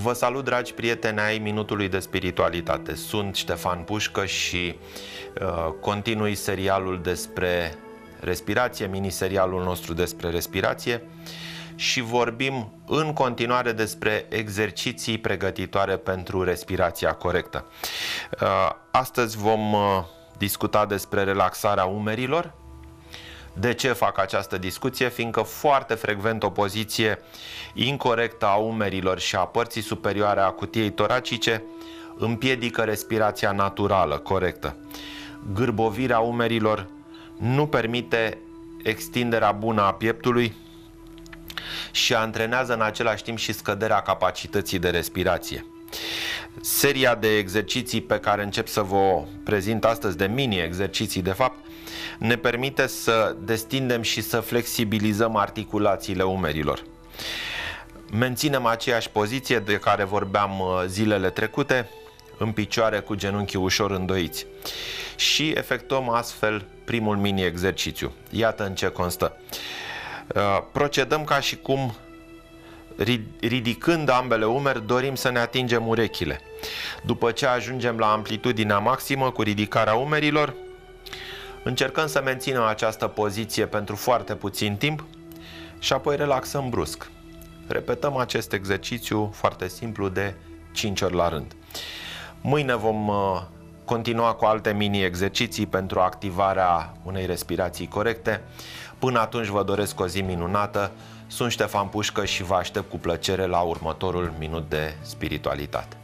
Vă salut, dragi prieteni ai Minutului de Spiritualitate. Sunt Ștefan Pușcă și continui serialul despre respirație, miniserialul nostru despre respirație, și vorbim în continuare despre exerciții pregătitoare pentru respirația corectă. Astăzi vom discuta despre relaxarea umerilor. De ce fac această discuție? Fiindcă foarte frecvent o poziție incorectă a umerilor și a părții superioare a cutiei toracice împiedică respirația naturală, corectă. Gârbovirea umerilor nu permite extinderea bună a pieptului și antrenează în același timp și scăderea capacității de respirație. Seria de exerciții pe care încep să vă prezint astăzi, de mini-exerciții de fapt, ne permite să destindem și să flexibilizăm articulațiile umerilor. Menținem aceeași poziție de care vorbeam zilele trecute, în picioare cu genunchii ușor îndoiți, și efectuăm astfel primul mini-exercițiu. Iată în ce constă. Procedăm ca și cum, ridicând ambele umeri, dorim să ne atingem urechile. După ce ajungem la amplitudinea maximă cu ridicarea umerilor, încercăm să menținem această poziție pentru foarte puțin timp și apoi relaxăm brusc. Repetăm acest exercițiu foarte simplu de 5 ori la rând. Mâine vom continua cu alte mini-exerciții pentru activarea unei respirații corecte. Până atunci vă doresc o zi minunată. Sunt Ștefan Pușcă și vă aștept cu plăcere la următorul minut de spiritualitate.